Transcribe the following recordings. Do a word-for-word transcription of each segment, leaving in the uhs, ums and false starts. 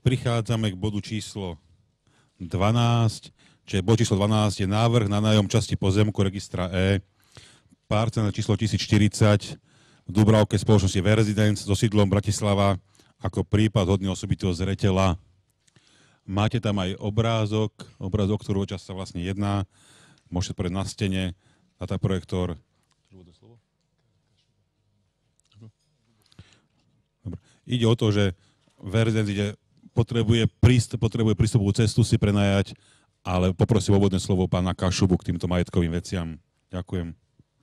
prichádzame k bodu číslo dvanásť, čiže bod číslo dvanásť je návrh na nájom časti pozemku registra E, parcela číslo tisíc štyridsať v Dúbravke spoločnosti V-Residence so sídlom Bratislava ako prípad hodný osobitého zreteľa. Máte tam aj obrázok, obrázok, ktorého čas sa vlastne jedná. Môžete povedať na stene, dataprojektor. Dobre. Ide o to, že V-Residence ide, potrebuje, prístup, potrebuje prístupovú cestu si prenajať, ale poprosím o úvodné slovo pána Kašubu k týmto majetkovým veciam. Ďakujem.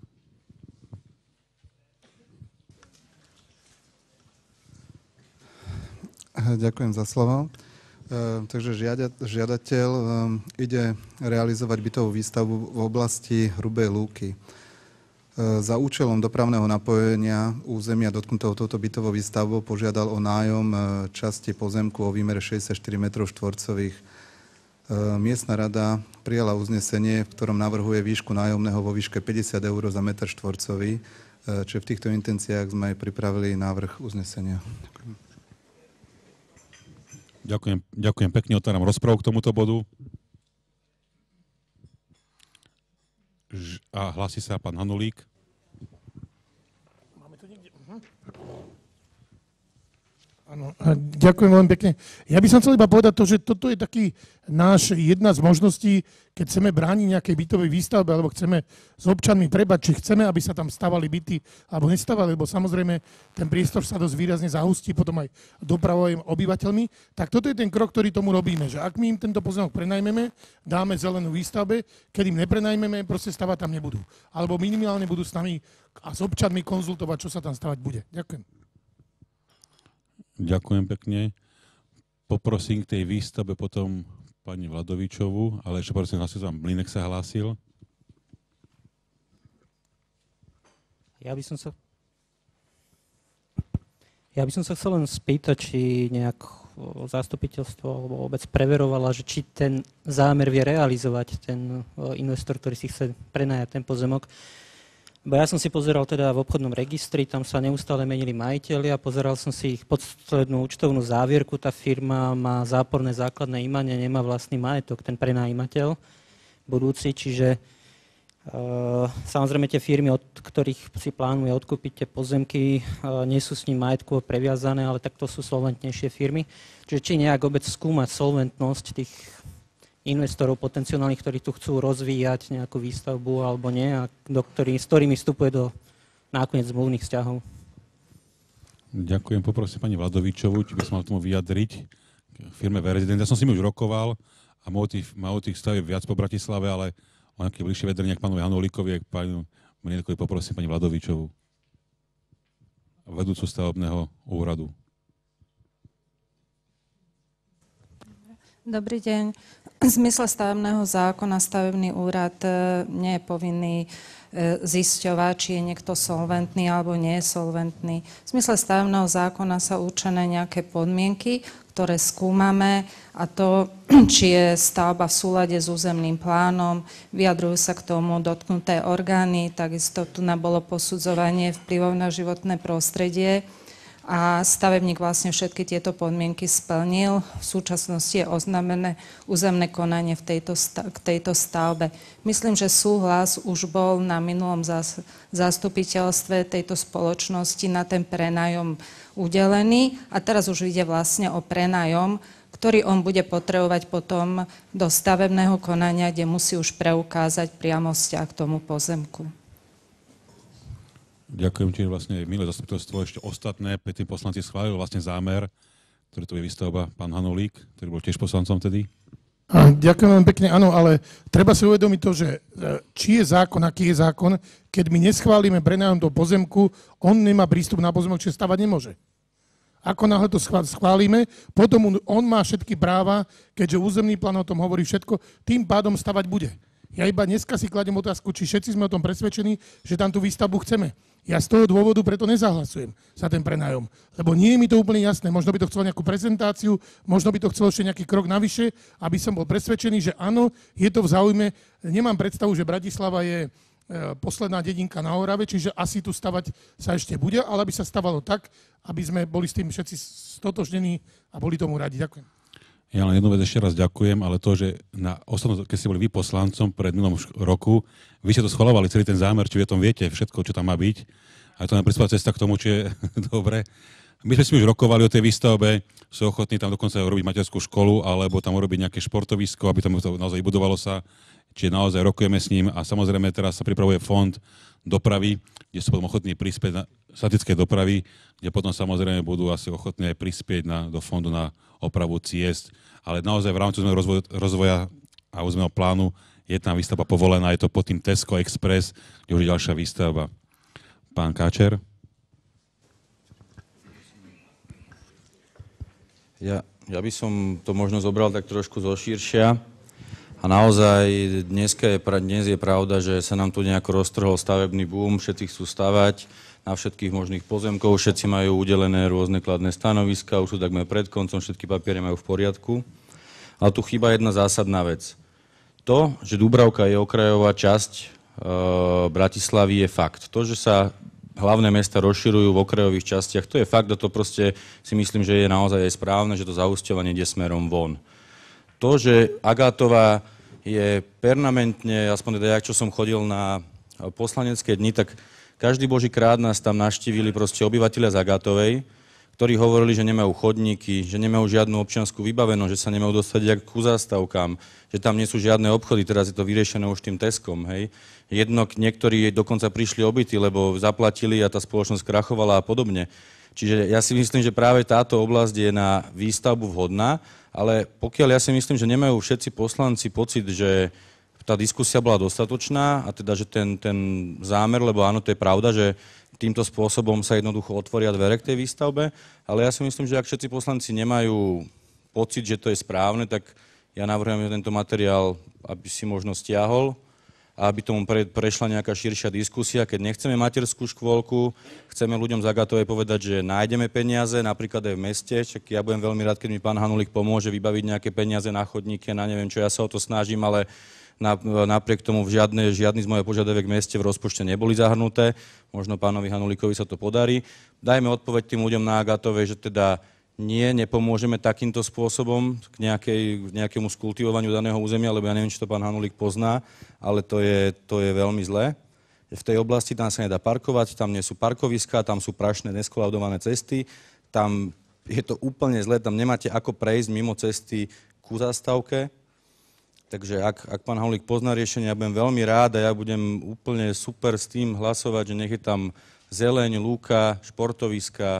Ďakujem za slovo. E, takže žiada, žiadateľ e, ide realizovať bytovú výstavbu v oblasti Hrubej Lúky. E, za účelom dopravného napojenia územia dotknutého touto bytovou výstavbou požiadal o nájom e, časti pozemku o výmere šesťdesiatštyri metrov štvorcových. E, miestna rada prijala uznesenie, v ktorom navrhuje výšku nájomného vo výške päťdesiat eur za meter štvorcový, e, čiže v týchto intenciách sme aj pripravili návrh uznesenia. Ďakujem. Ďakujem, ďakujem pekne, otváram rozpravu k tomuto bodu. A hlási sa pán Hanulík. Máme to niekde? Uh-huh. Áno, ďakujem veľmi pekne. Ja by som chcel iba povedať to, že toto je taký náš jedna z možností, keď chceme brániť nejakej bytovej výstavbe, alebo chceme s občanmi prebať, či chceme, aby sa tam stavali byty, alebo nestávali, lebo samozrejme ten priestor sa dosť výrazne zahustí potom aj dopravovým obyvateľmi, tak toto je ten krok, ktorý tomu robíme, že ak my im tento pozemok prenajmeme, dáme zelenú výstavbe, keď im neprenajmeme, proste stavať tam nebudú. Alebo minimálne budú s nami a s občanmi konzultovať, čo sa tam stavať bude. Ďakujem. Ďakujem pekne. Poprosím k tej výstavbe potom pani Vladovičovú, ale ešte prosím, hlásil vám Mlínek sa hlásil. Ja by som sa... Ja by som sa chcel len spýtať, či nejak zastupiteľstvo alebo vôbec preverovala, že či ten zámer vie realizovať ten investor, ktorý si chce prenajať ten pozemok. Bo ja som si pozeral teda v obchodnom registri, tam sa neustále menili majiteľia, pozeral som si ich poslednú účtovnú závierku, tá firma má záporné základné imanie, nemá vlastný majetok, ten prenajímateľ budúci, čiže uh, samozrejme tie firmy, od ktorých si plánuje odkúpiť tie pozemky, uh, nie sú s ním majetkovo previazané, ale takto sú solventnejšie firmy. Čiže či nejak vôbec skúmať solventnosť tých investorov potenciálnych, ktorí tu chcú rozvíjať nejakú výstavbu alebo nie, a do ktorý, s ktorými vstupuje do nakoniec zmluvných vzťahov. Ďakujem, poprosím pani Vladovičovú, či by som mal tomu vyjadriť k firme V-Residence. Ja som s nimi už rokoval a má o tých, tých stavieb viac po Bratislave, ale o nejaké bližšie vedrenie k pánovi Hanulíkovi a k pánu Mlínekovi poprosím pani Vladovičovú, vedúcu stavebného úradu. Dobrý deň. V zmysle stavebného zákona stavebný úrad nie je povinný zisťovať, či je niekto solventný alebo nie je solventný. V zmysle stavebného zákona sa určené nejaké podmienky, ktoré skúmame, a to, či je stavba v súlade s územným plánom, vyjadrujú sa k tomu dotknuté orgány, takisto tu bolo posudzovanie vplyvov na životné prostredie. A stavebník vlastne všetky tieto podmienky splnil. V súčasnosti je oznámené územné konanie v tejto, k tejto stavbe. Myslím, že súhlas už bol na minulom zastupiteľstve tejto spoločnosti na ten prenájom udelený a teraz už ide vlastne o prenájom, ktorý on bude potrebovať potom do stavebného konania, kde musí už preukázať priamo vzťah k tomu pozemku. Ďakujem, čiže vlastne milé zastupiteľstvo ešte ostatné, päť poslanci schválili vlastne zámer, ktorý to je výstavba pán Hanulík, ktorý bol tiež poslancom tedy. Ďakujem veľmi pekne, áno, ale treba si uvedomiť to, že či je zákon, aký je zákon, keď my neschválime prenájom do pozemku, on nemá prístup na pozemok, čiže stavať nemôže. Ako náhle to schválime, potom on má všetky práva, keďže územný plán o tom hovorí všetko, tým pádom stavať bude. Ja iba dneska si kladem otázku, či všetci sme o tom presvedčení, že tam tú výstavbu chceme. Ja z toho dôvodu preto nezahlasujem za ten prenájom, lebo nie je mi to úplne jasné. Možno by to chcelo nejakú prezentáciu, možno by to chcelo ešte nejaký krok navyše, aby som bol presvedčený, že áno, je to v záujme. Nemám predstavu, že Bratislava je posledná dedinka na Orave, čiže asi tu stavať sa ešte bude, ale aby sa stavalo tak, aby sme boli s tým všetci stotožnení a boli tomu radi. Ďakujem. Ja len jednu vec ešte raz ďakujem, ale to, že na ostatnom, keď ste boli vy poslancom pred minulom roku, vy ste to schvalovali, celý ten zámer, či vy o tom viete všetko, čo tam má byť. A to nám prispela cesta k tomu, či je dobre. My sme si už rokovali o tej výstavbe, sú ochotní tam dokonca urobiť materskú školu, alebo tam urobiť nejaké športovisko, aby tam to naozaj budovalo sa. Čiže naozaj rokujeme s ním a samozrejme teraz sa pripravuje fond dopravy, kde sú potom ochotní prispieť na statické dopravy, kde potom samozrejme budú asi ochotní aj prispieť na, do fondu na opravu ciest. Ale naozaj v rámci rozvoja, rozvoja a územného plánu je tam výstavba povolená, je to pod tým Tesco Express, kde už je ďalšia výstavba. Pán Káčer. Ja, ja by som to možno zobral tak trošku zoširšia. A naozaj dneska je, dnes je pravda, že sa nám tu nejako roztrhol stavebný boom, všetci chcú stavať na všetkých možných pozemkov, všetci majú udelené rôzne kladné stanoviska, už sú takmer pred koncom, všetky papiere majú v poriadku. Ale tu chýba jedna zásadná vec. To, že Dúbravka je okrajová časť e, Bratislavy, je fakt. To, že sa hlavné mesta rozširujú v okrajových častiach, to je fakt a to proste si myslím, že je naozaj aj správne, že to zaúsťovanie ide smerom von. To, že Agátová je permanentne, aspoň teda ja, čo som chodil na poslanecké dni, tak každý boží krát nás tam navštívili proste obyvateľia z Agátovej, ktorí hovorili, že nemajú chodníky, že nemajú žiadnu občiansku vybavenosť, že sa nemajú dostať ku zástavkám, že tam nie sú žiadne obchody, teraz je to vyriešené už tým Teskom, hej. Jedno, niektorí dokonca prišli obytí, lebo zaplatili a tá spoločnosť krachovala a podobne. Čiže ja si myslím, že práve táto oblasť je na výstavbu vhodná, ale pokiaľ ja si myslím, že nemajú všetci poslanci pocit, že tá diskusia bola dostatočná a teda, že ten, ten zámer, lebo áno, to je pravda, že týmto spôsobom sa jednoducho otvoria dvere k tej výstavbe, ale ja si myslím, že ak všetci poslanci nemajú pocit, že to je správne, tak ja navrhujem, že tento materiál, aby si možno stiahol, a aby tomu pre, prešla nejaká širšia diskusia. Keď nechceme materskú škôlku, chceme ľuďom z Agátovej povedať, že nájdeme peniaze, napríklad aj v meste, čak ja budem veľmi rád, keď mi pán Hanulík pomôže vybaviť nejaké peniaze na chodníky, na neviem čo, ja sa o to snažím, ale na, napriek tomu žiadne, žiadny z mojich požiadaviek v meste v rozpočte neboli zahrnuté. Možno pánovi Hanulíkovi sa to podarí. Dajme odpoveď tým ľuďom na Agátovej, že teda nie, nepomôžeme takýmto spôsobom k nejakej, nejakému skultivovaniu daného územia, lebo ja neviem, či to pán Hanulík pozná, ale to je, to je veľmi zlé. V tej oblasti tam sa nedá parkovať, tam nie sú parkoviská, tam sú prašné, neskolaudované cesty, tam je to úplne zlé, tam nemáte ako prejsť mimo cesty ku zástavke. Takže ak, ak pán Hanulík pozná riešenie, ja budem veľmi rád a ja budem úplne super s tým hlasovať, že nech je tam zeleň, lúka, športoviska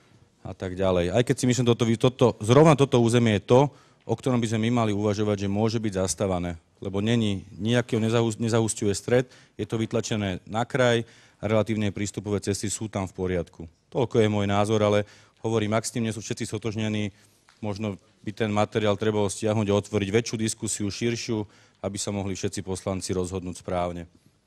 a tak ďalej. Aj keď si myslím, toto, toto, zrovna toto územie je to, o ktorom by sme my mali uvažovať, že môže byť zastávané. Lebo není, nejakého nezahusťuje stred, je to vytlačené na kraj a relatívne prístupové cesty sú tam v poriadku. Toľko je môj názor, ale hovorím, ak s tým nie sú všetci stotožnení, možno by ten materiál trebalo stiahnuť a otvoriť väčšiu diskusiu, širšiu, aby sa mohli všetci poslanci rozhodnúť správne.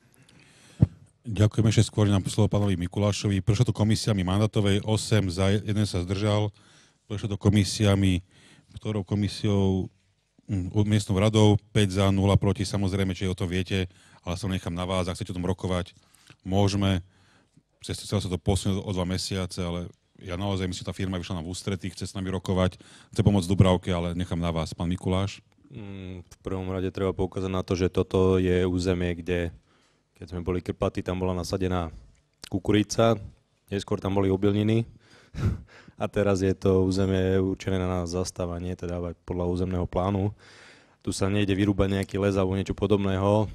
Ďakujem ešte skôr na slovo pánovi Mikulášovi. Prešlo to komisiami mandátovej, osem za, jeden sa zdržal. Prešlo to komisiami, ktorou komisiou, hm, miestnou radou, päť za, nula proti, samozrejme, či o to viete, ale sa nechám na vás, ak chcete o tom rokovať, môžeme. Chcel sa to posunúť o dva mesiace, ale ja naozaj myslím, že tá firma vyšla nám v ústretí, chce s nami rokovať, chce pomôcť Dúbravke, ale nechám na vás. Pán Mikuláš. V prvom rade treba poukázať na to, že toto je územie, kde keď sme boli Krpaty, tam bola nasadená kukurica, neskôr tam boli obilniny a teraz je to územie určené na zastávanie, teda aj podľa územného plánu. Tu sa nejde vyrúbať nejaký les alebo niečo podobného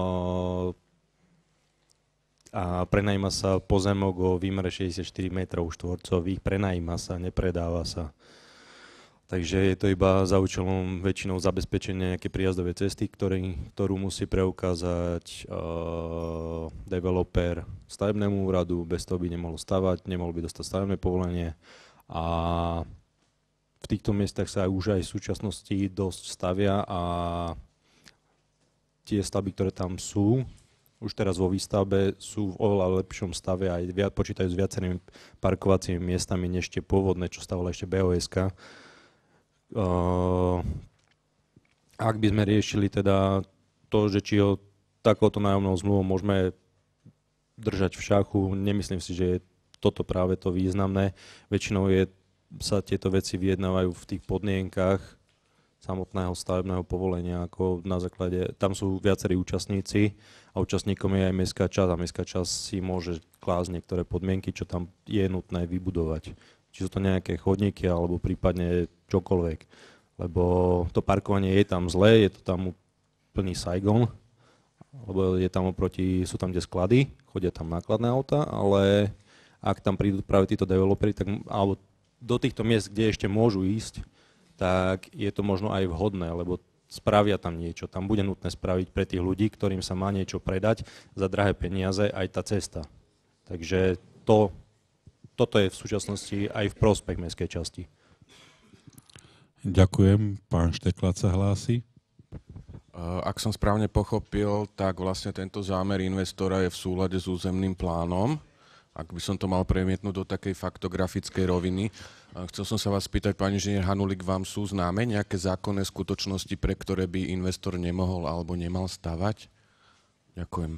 a prenajíma sa pozemok o výmere šesťdesiatštyri metrov štvorcových, prenajíma sa, nepredáva sa. Takže je to iba za účelom väčšinou zabezpečenia nejaké príjazdové cesty, ktorý, ktorú musí preukázať uh, developer stavebnému úradu, bez toho by nemohol stavať, nemohol by dostať stavebné povolenie a v týchto miestach sa už aj v súčasnosti dosť stavia a tie stavby, ktoré tam sú, už teraz vo výstavbe sú v oveľa lepšom stave aj viac, počítajú s viacerými parkovacími miestami než tie pôvodné, čo stavala ešte bé ó es ká. Uh, ak by sme riešili teda to, že či ho takouto nájomnou zmluvou môžeme držať v šachu. Nemyslím si, že je toto práve to významné. Väčšinou je, sa tieto veci vyjednávajú v tých podmienkach samotného stavebného povolenia, ako na základe, tam sú viacerí účastníci a účastníkom je aj mestská časť a mestská časť si môže klásť niektoré podmienky, čo tam je nutné vybudovať. Či sú to nejaké chodníky alebo prípadne čokoľvek. Lebo to parkovanie je tam zlé, je to tam plný Saigon, lebo je tam oproti, sú tam kde sklady, chodia tam nákladné auta, ale ak tam prídu práve títo developeri, tak, alebo do týchto miest, kde ešte môžu ísť, tak je to možno aj vhodné, lebo spravia tam niečo. Tam bude nutné spraviť pre tých ľudí, ktorým sa má niečo predať za drahé peniaze, aj tá cesta. Takže to, toto je v súčasnosti aj v prospech mestskej časti. Ďakujem. Pán Šteklát sa hlási. Ak som správne pochopil, tak vlastne tento zámer investora je v súlade s územným plánom. Ak by som to mal premietnúť do takej faktografickej roviny. Chcel som sa vás spýtať, pán inžinier Hanulík, vám sú známe nejaké zákonné skutočnosti, pre ktoré by investor nemohol alebo nemal stavať? Ďakujem.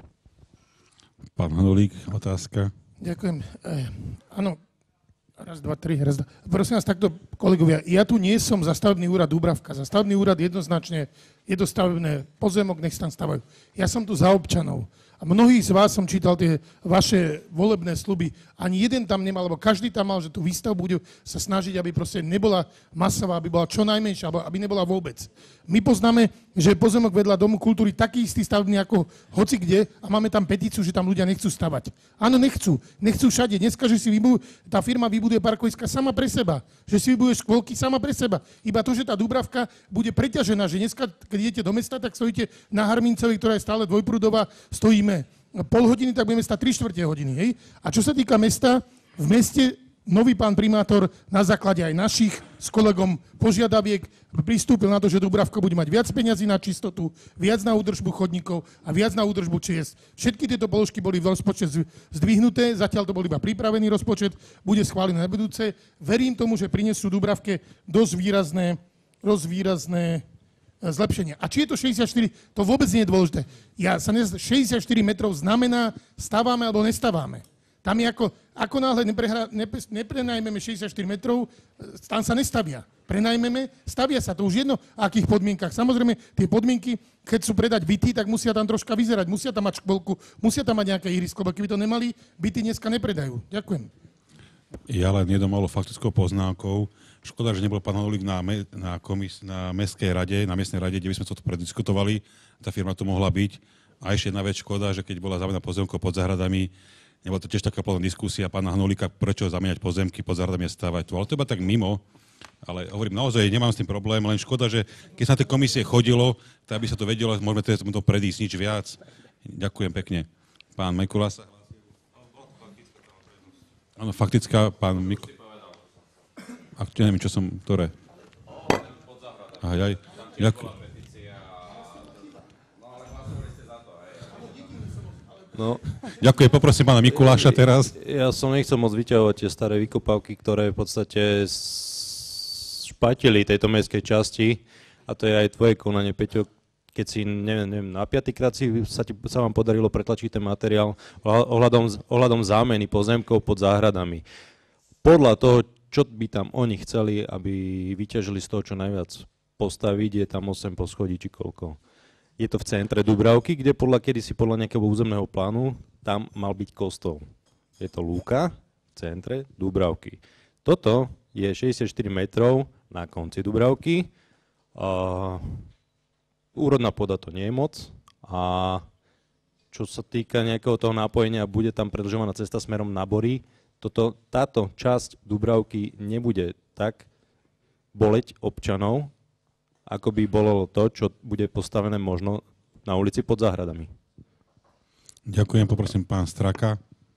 Pán Hanulík, otázka. Ďakujem. E, áno, raz, dva, tri, raz, dva. Prosím vás takto, kolegovia, ja tu nie som za stavebný úrad Dúbravka. Za stavebný úrad jednoznačne je to stavebné pozemok, nech sa tam stavajú. Ja som tu za občanov. A mnohých z vás som čítal tie vaše volebné sľuby. Ani jeden tam nemal, lebo každý tam mal, že tú výstavbu bude sa snažiť, aby proste nebola masová, aby bola čo najmenšia, alebo aby nebola vôbec. My poznáme, že pozemok vedľa Domu kultúry taký istý stavebný ako hoci kde a máme tam petíciu, že tam ľudia nechcú stavať. Áno, nechcú. Nechcú všade. Dneska, že si vybujú, tá firma vybuduje parkoviska sama pre seba. Že si vybuduje škôlky sama pre seba. Iba to, že tá Dúbravka bude preťažená, že dneska, keď idete do mesta, tak stojíte na Harmincovi, ktorá je stále dvojprúdová, stojíme pol hodiny, tak budeme stať tri štvrte hodiny. Hej? A čo sa týka mesta, v meste nový pán primátor na základe aj našich s kolegom požiadaviek pristúpil na to, že Dúbravka bude mať viac peňazí na čistotu, viac na údržbu chodníkov a viac na údržbu ciest. Všetky tieto položky boli v rozpočet zdvihnuté, zatiaľ to bol iba pripravený rozpočet, bude schválený na budúce. Verím tomu, že prinesú Dúbravke dosť výrazné, dosť výrazné zlepšenia. A či je to šesťdesiatštyri, to vôbec nie je dôležité. Ja sa nez... šesťdesiatštyri metrov znamená stávame alebo nestávame. Tam je ako, ako náhle neprehra... nepre... neprenajmeme šesťdesiatštyri metrov, tam sa nestavia. Prenajmeme, stavia sa. To už jedno, v akých podmienkach. Samozrejme, tie podmienky, keď sú predať byty, tak musia tam troška vyzerať. Musia tam mať škôlku, musia tam mať nejaké ihrisko, lebo keby to nemali, byty dneska nepredajú. Ďakujem. Ja len jednou malou faktickou poznámkou. Škoda, že nebol pán Hanulík na, me, na, komis, na mestskej rade, na miestnej rade, kde by sme to prediskutovali. Tá firma tu mohla byť. A ešte jedna vec škoda, že keď bola zamena pozemkov pod záhradami, nebola to tiež taká plná diskusia pána Hanulíka, prečo zamieňať pozemky pod záhradami a stávať tu. Ale to iba tak mimo. Ale hovorím, naozaj nemám s tým problém, len škoda, že keď sa na tie komisie chodilo, tak by sa to vedelo, môžeme to predísť, nič viac. Ďakujem pekne. Pán Mikulás. Áno, faktická, pán Mikulás. Ach, ja neviem, čo som, ktoré. Aha, aj. Ďakujem. No, ďakujem, poprosím pána Mikuláša teraz. Ja som nechcel moc vyťahovať tie staré vykopávky, ktoré v podstate špatili tejto mestskej časti, a to je aj tvoje konanie, Peťo, keď si, neviem, neviem na piatýkrát si sa, ti, sa vám podarilo pretlačiť ten materiál ohľadom, ohľadom zámeny pozemkov pod záhradami. Podľa toho, čo by tam oni chceli, aby vyťažili z toho čo najviac postaviť, je tam osem poschodí či koľko. Je to v centre Dúbravky, kde podľa kedysi podľa nejakého územného plánu tam mal byť kostol. Je to lúka v centre Dúbravky. Toto je šesťdesiatštyri metrov na konci Dúbravky. Uh, úrodná pôda to nie je moc. A čo sa týka nejakého toho nápojenia, bude tam predĺžovaná cesta smerom na Bory. Toto, táto časť Dúbravky nebude tak boleť občanov, ako by bolo to, čo bude postavené možno na ulici pod záhradami. Ďakujem, poprosím pán Straka.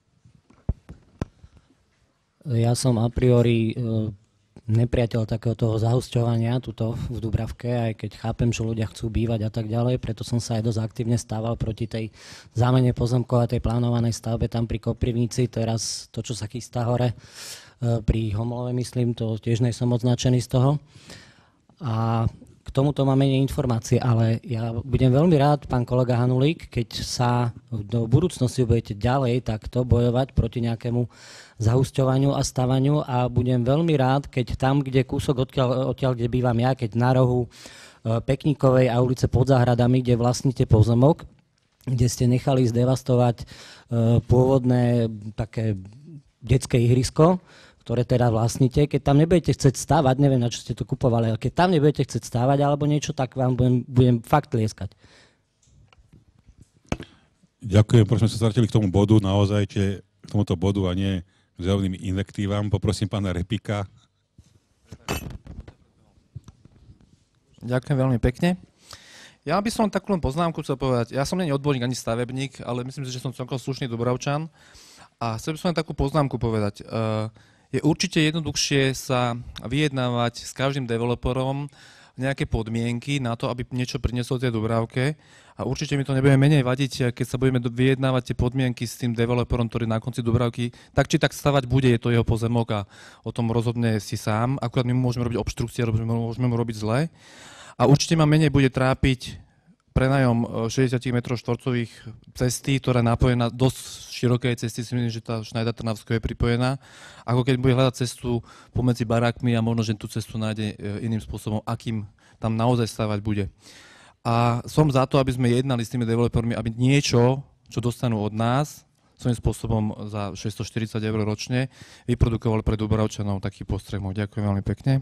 Ja som a priori nepriateľ takého toho zahusťovania tuto v Dúbravke, aj keď chápem, že ľudia chcú bývať a tak ďalej, preto som sa aj dosť aktívne stával proti tej zámene pozemkov a tej plánovanej stavbe tam pri Koprivnici. Teraz to, čo sa chystá hore pri Homolove, myslím, to tiež nejsem moc nadšený z toho. A K tomuto mám menej informácie, ale ja budem veľmi rád, pán kolega Hanulík, keď sa do budúcnosti budete ďalej takto bojovať proti nejakému zahusťovaniu a stavaniu a budem veľmi rád, keď tam, kde kúsok odtiaľ, odtiaľ kde bývam ja, keď na rohu Pekníkovej a ulice pod záhradami, kde vlastníte pozemok, kde ste nechali zdevastovať pôvodné také detské ihrisko, ktoré teda vlastníte, keď tam nebudete chcieť stávať, neviem, na čo ste to kupovali, ale keď tam nebudete chcieť stávať alebo niečo, tak vám budem, budem fakt lieskať. Ďakujem, prosím, sa vrátili k tomu bodu, naozaj, či k tomuto bodu a nie k zeleným invektívam. Poprosím pána Repika. Ďakujem veľmi pekne. Ja by som takú len poznámku chcel povedať. Ja som nie odborník ani stavebník, ale myslím si, že som celkom slušný Dubravčan. A chcel by som len takú poznámku povedať. Je určite jednoduchšie sa vyjednávať s každým developerom nejaké podmienky na to, aby niečo priniesol tej Dubravke. A určite mi to nebude menej vadiť, keď sa budeme vyjednávať tie podmienky s tým developerom, ktorý na konci Dubravky tak či tak stavať bude, je to jeho pozemok a o tom rozhodne si sám. Akurát my môžeme robiť obštrukcie, môžeme mu robiť zle. A určite ma menej bude trápiť prenajom šesťdesiat metrov štvorcových cesty, ktorá je napojená dosť širokej cesty, si myslím, že tá Šnajda Trnavská je pripojená, ako keď bude hľadať cestu pomedzi barákmi a možno, že tú cestu nájde iným spôsobom, akým tam naozaj stavať bude. A som za to, aby sme jednali s tými developermi, aby niečo, čo dostanú od nás, svojím spôsobom za šesťstoštyridsať eur ročne, vyprodukovali pre Dubravčanov taký postreh. Ďakujem veľmi pekne.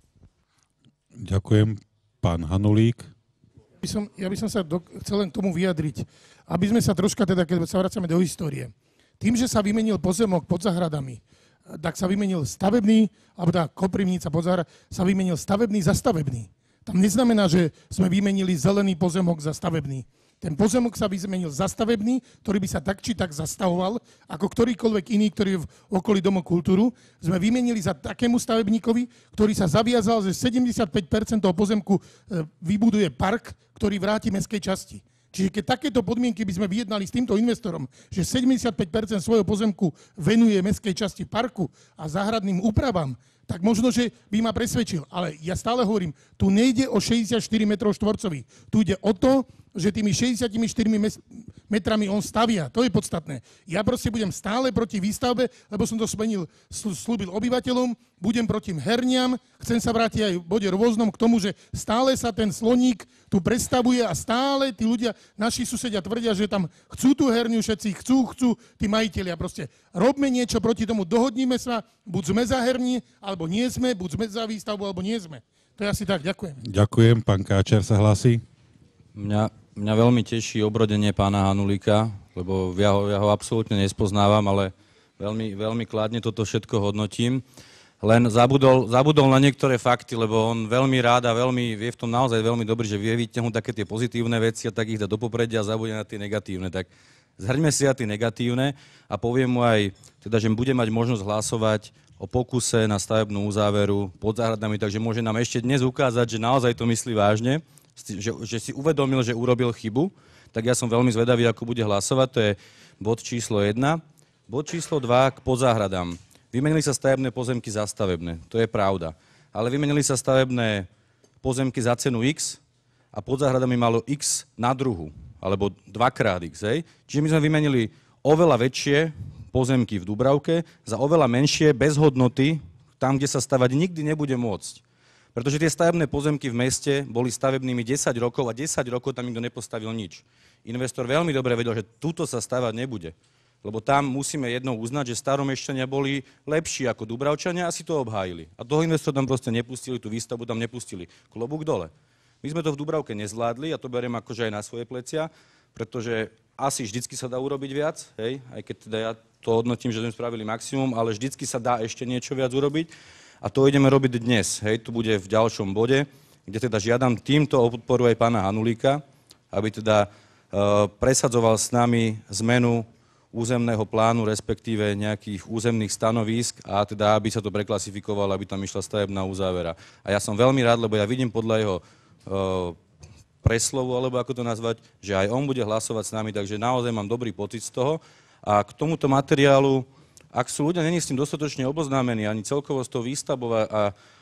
Ďakujem. Pán Hanulík. By som, ja by som sa do, chcel len k tomu vyjadriť, aby sme sa troška, teda, keď sa vracame do histórie. Tým, že sa vymenil pozemok pod záhradami, tak sa vymenil stavebný, alebo tá Koprivnica pod záhrad, sa vymenil stavebný za stavebný. Tam neznamená, že sme vymenili zelený pozemok za stavebný. Ten pozemok sa vymenil za stavebný, ktorý by sa tak či tak zastavoval, ako ktorýkoľvek iný, ktorý je v okolí Domu kultúru. Sme vymenili za takému stavebníkovi, ktorý sa zaviazal, že sedemdesiatpäť percent toho pozemku vybuduje park, ktorý vráti mestskej časti. Čiže keď takéto podmienky by sme vyjednali s týmto investorom, že sedemdesiatpäť percent svojho pozemku venuje mestskej časti parku a záhradným úpravám, tak možno, že by ma presvedčil. Ale ja stále hovorím, tu nejde o šesťdesiatštyri metrov štvorcových. Tu ide o to, že tými šesťdesiatštyri metrami on stavia. To je podstatné. Ja proste budem stále proti výstavbe, lebo som to smenil, slúbil obyvateľom, budem proti herniam, chcem sa vrátiť aj v bode rôznom k tomu, že stále sa ten sloník tu predstavuje a stále tí ľudia, naši susedia tvrdia, že tam chcú tú herňu všetci, chcú, chcú tí majitelia. Proste robme niečo proti tomu, dohodníme sa, buď sme za herní, alebo nie sme, buď sme za výstavbu, alebo nie sme. To je asi tak. Ďakujem. Ďakujem. Pán Káčer sa hlási. Mňa, mňa veľmi teší obrodenie pána Hanulíka, lebo ja ho, ja ho absolútne nespoznávam, ale veľmi, veľmi kladne toto všetko hodnotím. Len zabudol, zabudol na niektoré fakty, lebo on veľmi rád a veľmi, vie v tom naozaj veľmi dobrý, že vie vyťahnuť také tie pozitívne veci a tak ich dá do popredia a zabudne na tie negatívne. Tak zhrňme si na tie negatívne a poviem mu aj, teda, že bude mať možnosť hlasovať o pokuse na stavebnú uzáveru pod záhradami, takže môže nám ešte dnes ukázať, že naozaj to myslí vážne, že, že si uvedomil, že urobil chybu, tak ja som veľmi zvedavý, ako bude hlasovať. To je bod číslo jedna. Bod číslo dva k podzáhradám. Vymenili sa stavebné pozemky za stavebné, to je pravda. Ale vymenili sa stavebné pozemky za cenu X a pod záhradami malo X na druhu, alebo dvakrát X. Hej? Čiže my sme vymenili oveľa väčšie pozemky v Dubravke za oveľa menšie, bez hodnoty, tam, kde sa stavať nikdy nebude môcť. Pretože tie stavebné pozemky v meste boli stavebnými desať rokov a desať rokov tam nikto nepostavil nič. Investor veľmi dobre vedel, že túto sa stavať nebude. Lebo tam musíme jednou uznať, že staromešťania boli lepší ako Dubravčania a si to obhájili. A toho investor tam proste nepustili, tú výstavbu tam nepustili. Klobúk dole. My sme to v Dubravke nezvládli a to beriem akože aj na svoje plecia, pretože asi vždycky sa dá urobiť viac, hej? Aj keď teda ja to hodnotím, že sme spravili maximum, ale vždycky sa dá ešte niečo viac urobiť. A to ideme robiť dnes, hej? Tu bude v ďalšom bode, kde teda žiadam týmto o podporu aj pána Hanulíka, aby teda uh, presadzoval s nami zmenu územného plánu, respektíve nejakých územných stanovísk a teda, aby sa to preklasifikovalo, aby tam išla stavebná uzávera. A ja som veľmi rád, lebo ja vidím podľa jeho uh, preslovu, alebo ako to nazvať, že aj on bude hlasovať s nami, takže naozaj mám dobrý pocit z toho. A k tomuto materiálu, ak sú ľudia není s tým dostatočne oboznámení, ani celkovo s tou výstavbou a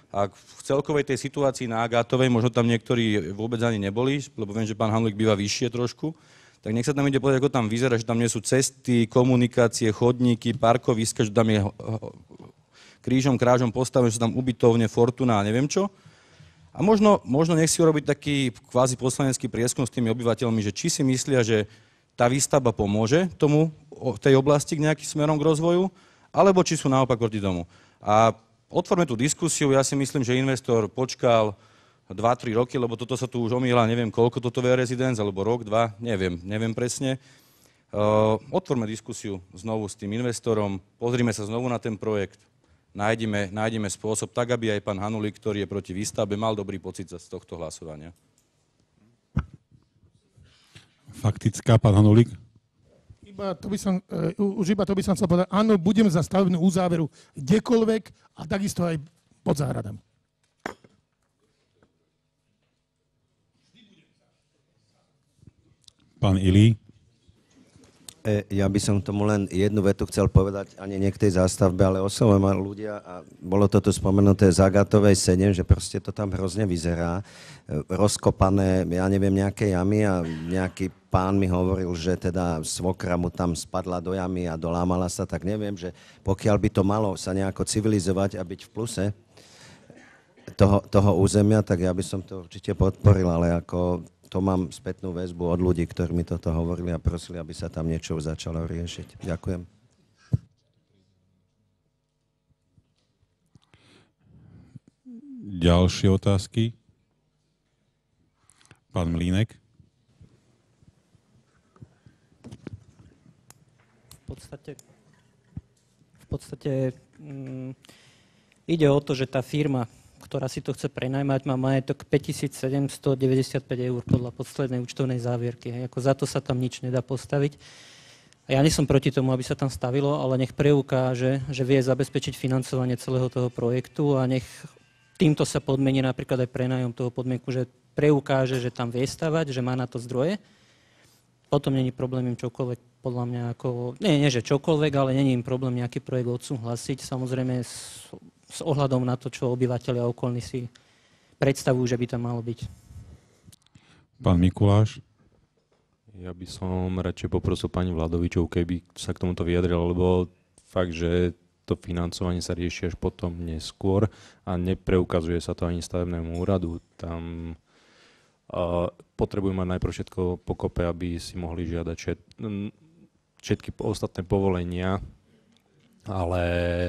A v celkovej tej situácii na Agátovej, možno tam niektorí vôbec ani neboli, lebo viem, že pán Hanulík býva vyššie trošku, tak nech sa tam ide povedať, ako tam vyzerá, že tam nie sú cesty, komunikácie, chodníky, parkoviska, že tam je krížom, krážom postavené, že sú tam ubytovne, Fortuna a neviem čo. A možno, možno nech si urobiť taký kvázi poslanecký prieskum s tými obyvateľmi, že či si myslia, že tá výstavba pomôže tomu, tej oblasti k nejakým smerom k rozvoju, alebo či sú naopak proti tomu. A otvorme tú diskusiu, ja si myslím, že investor počkal dva tri roky, lebo toto sa tu už omýla, neviem koľko toto je rezidence, alebo rok, dva, neviem, neviem presne. Uh, otvorme diskusiu znovu s tým investorom, pozrime sa znovu na ten projekt, nájdeme, nájdeme spôsob tak, aby aj pán Hanulík, ktorý je proti výstavbe, mal dobrý pocit z tohto hlasovania. Faktická, pán Hanulík? Iba to by som, uh, už iba to by som chcel povedať, áno, budem za stavebnú uzáveru kdekoľvek a takisto aj pod záhradami. Pán Ilý? Ja by som tomu len jednu vetu chcel povedať, ani nie k tej zástavbe, ale oslovujem ma ľudia a bolo to tu spomenuté z Agatovej sedem, že proste to tam hrozne vyzerá. Rozkopané, ja neviem, nejaké jamy a nejaký pán mi hovoril, že teda svokra mu tam spadla do jamy a dolámala sa, tak neviem, že pokiaľ by to malo sa nejako civilizovať a byť v pluse toho, toho územia, tak ja by som to určite podporil, ale ako to mám spätnú väzbu od ľudí, ktorí mi toto hovorili a prosili, aby sa tam niečo začalo riešiť. Ďakujem. Ďalšie otázky? Pán Mlínek? V podstate, v podstate mm, ide o to, že tá firma, ktorá si to chce prenajmať, má majetok päťtisícsedemstodeväťdesiatpäť eur podľa poslednej účtovnej závierky. Ako za to sa tam nič nedá postaviť. A ja nie som proti tomu, aby sa tam stavilo, ale nech preukáže, že vie zabezpečiť financovanie celého toho projektu a nech týmto sa podmení napríklad aj prenájom toho podmienku, že preukáže, že tam vie stavať, že má na to zdroje. Potom není problém im čokoľvek, podľa mňa ako... Nie, nie, že čokoľvek, ale není im problém nejaký projekt odsúhlasiť. Samozrejme s, s ohľadom na to, čo obyvateľia okolní si predstavujú, že by tam malo byť. Pán Mikuláš? Ja by som radšej poprosil pani Vladovičov, keby sa k tomuto vyjadrila, lebo fakt, že to financovanie sa rieši až potom neskôr a nepreukazuje sa to ani stavebnému úradu. Tam uh, potrebujú mať najprv všetko pokope, aby si mohli žiadať všet, všetky ostatné povolenia, ale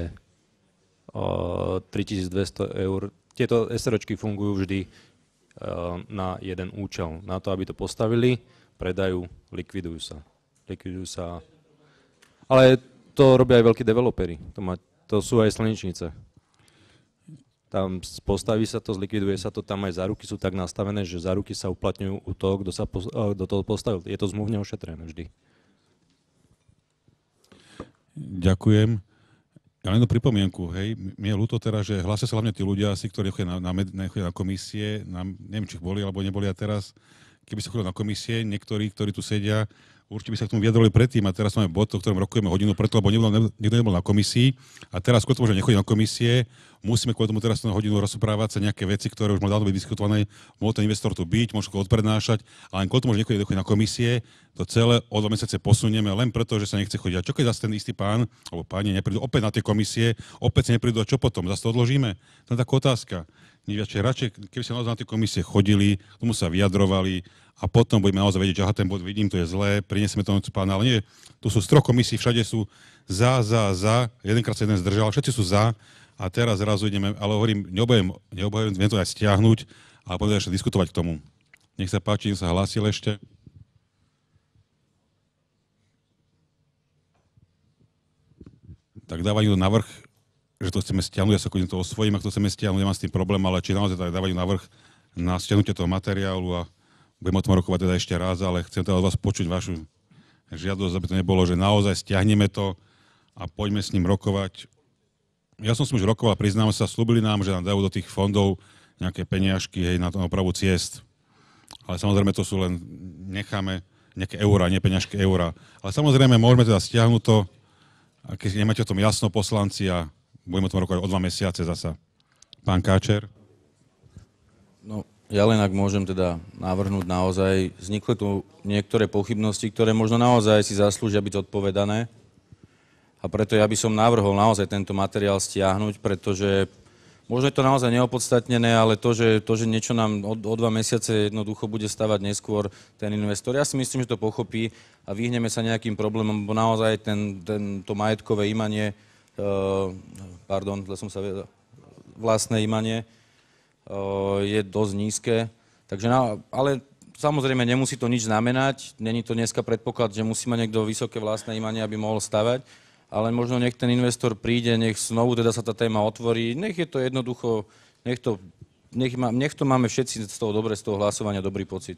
uh, tritisícdvesto eur. Tieto SROčky fungujú vždy uh, na jeden účel. Na to, aby to postavili, predajú, likvidujú sa. Likvidujú sa. Ale to robia aj veľkí developeri. To, má, to sú aj slnečnice. Tam postaví sa to, zlikviduje sa to, tam aj záruky sú tak nastavené, že záruky sa uplatňujú u toho, kto sa do toho postavil. Je to zmluvne ošetrené vždy. Ďakujem. Ja len jednu pripomienku, hej. Mne je ľúto teraz, že hlásia sa hlavne tí ľudia asi, ktorí chodia na, na, na, na komisie, na, neviem, či boli alebo neboli a teraz, keby sa chodili na komisie, niektorí, ktorí tu sedia, určite by sa k tomu vyjadrovali predtým a teraz máme bod, o ktorom rokujeme hodinu preto, lebo nebol, niekto nebol na komisii a teraz, skôr to môže nechodí na komisie, musíme kvôli tomu teraz na hodinu rozprávať sa nejaké veci, ktoré už mohli dávno byť diskutované, mohol ten investor tu byť, môže ho odprednášať, ale kvôli tomu, že nechodí na komisie, to celé o dva mesiace posunieme len preto, že sa nechce chodiť. A čo keď zase ten istý pán, alebo páni neprídu opäť na tie komisie, opäť sa neprídu a čo potom? Zase to odložíme? To je taká otázka. Radšej, keby sa naozaj na tie komisie chodili, tomu sa vyjadrovali a potom budeme naozaj vedieť, že aha, ten bod vidím, to je zlé, prinesieme to pána, ale nie, tu sú z troch komisí, všade sú za, za, za, jedenkrát sa jeden zdržal, všetci sú za a teraz zrazu ideme, ale hovorím, neobajujem, neobajujem, viem to aj stiahnuť, ale budeme ešte diskutovať k tomu. Nech sa páči, nech sa hlásil ešte. Tak dávajú navrch, že to chceme stiahnuť, ja sa to osvojím, ak to chceme stiahnuť, nemám s tým problém, ale či naozaj tak dávajú navrch na stiahnutie toho materiálu a budeme o tom rokovať teda ešte raz, ale chcem teda od vás počuť vašu žiadosť, aby to nebolo, že naozaj stiahneme to a poďme s ním rokovať. Ja som s ním už rokoval, priznám sa, slúbili nám, že nám dajú do tých fondov nejaké peniažky, hej, na, to, na opravu ciest. Ale samozrejme to sú len, necháme nejaké eurá, nie peniažky eurá. Ale samozrejme môžeme teda stiahnuť to, a keď nemáte o tom jasno poslanci a budeme o tom rokovať o dva mesiace zasa. Pán Káčer. No, ja len ak môžem teda navrhnúť naozaj, vznikli tu niektoré pochybnosti, ktoré možno naozaj si zaslúžia byť odpovedané. A preto ja by som navrhol naozaj tento materiál stiahnuť, pretože možno je to naozaj neopodstatnené, ale to, že, to, že niečo nám o, o dva mesiace jednoducho bude stavať neskôr ten investor, ja si myslím, že to pochopí a vyhneme sa nejakým problémom, bo naozaj ten, ten, to majetkové imanie, uh, pardon, som sa vedel, vlastné imanie uh, je dosť nízke. Takže na, ale samozrejme nemusí to nič znamenať, není to dneska predpoklad, že musí mať niekto vysoké vlastné imanie, aby mohol stavať. Ale možno nech ten investor príde, nech znovu teda sa tá téma otvorí, nech je to jednoducho, nech to, nech má, nech to máme všetci z toho dobre, z toho hlasovania dobrý pocit.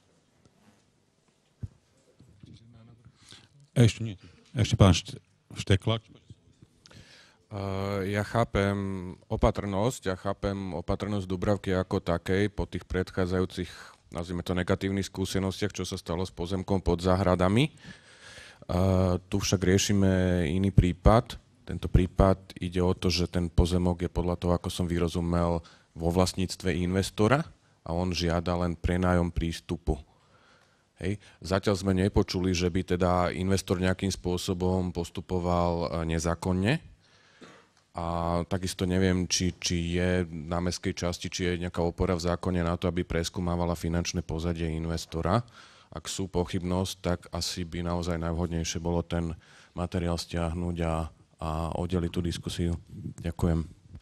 Ešte nie. Ešte pán Šteklak. Uh, ja chápem opatrnosť, ja chápem opatrnosť Dubravky ako takej po tých predchádzajúcich, nazvime to negatívnych skúsenostiach, čo sa stalo s pozemkom pod záhradami. Uh, tu však riešime iný prípad. Tento prípad ide o to, že ten pozemok je podľa toho, ako som vyrozumel, vo vlastníctve investora a on žiada len prenájom prístupu. Hej. Zatiaľ sme nepočuli, že by teda investor nejakým spôsobom postupoval nezákonne. A takisto neviem, či, či je na mestskej časti, či je nejaká opora v zákone na to, aby preskúmávala finančné pozadie investora. Ak sú pochybnosť, tak asi by naozaj najvhodnejšie bolo ten materiál stiahnuť a, a oddeliť tú diskusiu. Ďakujem.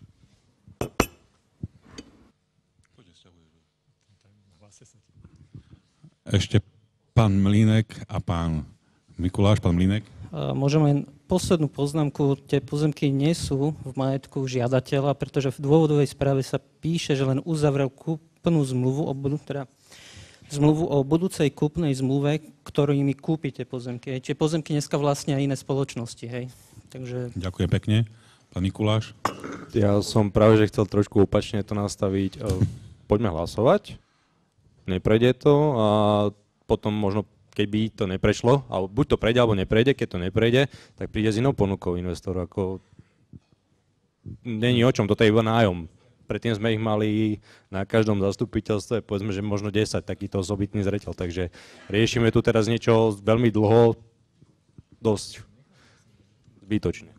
Ešte pán Mlínek a pán Mikuláš. Pán Mlínek. Môžem len poslednú poznámku. Tie pozemky nie sú v majetku žiadateľa, pretože v dôvodovej správe sa píše, že len uzavrel kúpnu zmluvu o teda zmluvu o budúcej kúpnej zmluve, ktorými kúpite pozemky. Čiže pozemky dneska vlastnia iné spoločnosti, hej. Takže... Ďakujem pekne. Pán Mikuláš. Ja som práve, že chcel trošku opačne to nastaviť. Poďme hlasovať. Neprejde to a potom možno, keby to neprešlo, alebo buď to prejde, alebo neprejde, keď to neprejde, tak príde s inou ponukou investor. Ako... Není o čom, toto je iba nájom. Predtým sme ich mali na každom zastupiteľstve, povedzme, že možno desať, takýto osobitný zreteľ. Takže riešime tu teraz niečo veľmi dlho, dosť zbytočne.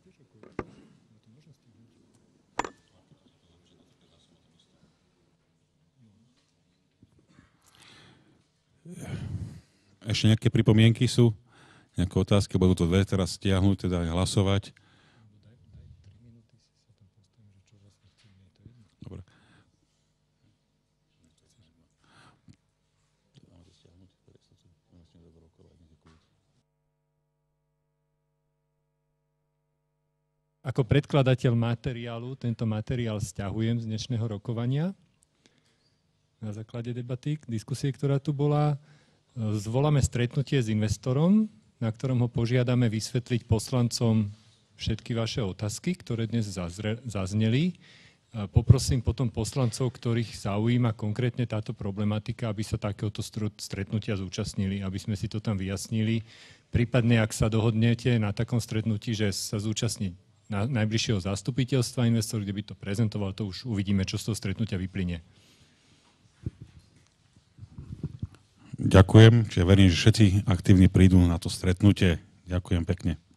Ešte nejaké pripomienky sú? Nejaké otázky? Budú to dve teraz stiahnuť, teda aj hlasovať. Dobre. Ako predkladateľ materiálu tento materiál sťahujem z dnešného rokovania na základe debaty, diskusie, ktorá tu bola. Zvoláme stretnutie s investorom, na ktorom ho požiadame vysvetliť poslancom všetky vaše otázky, ktoré dnes zazre, zazneli. Poprosím potom poslancov, ktorých zaujíma konkrétne táto problematika, aby sa takéhoto stretnutia zúčastnili, aby sme si to tam vyjasnili. Prípadne, ak sa dohodnete na takom stretnutí, že sa zúčastní na najbližšieho zastupiteľstva investor, kde by to prezentoval, to už uvidíme, čo z toho stretnutia vyplynie. Ďakujem, čiže verím, že všetci aktívne prídu na to stretnutie. Ďakujem pekne.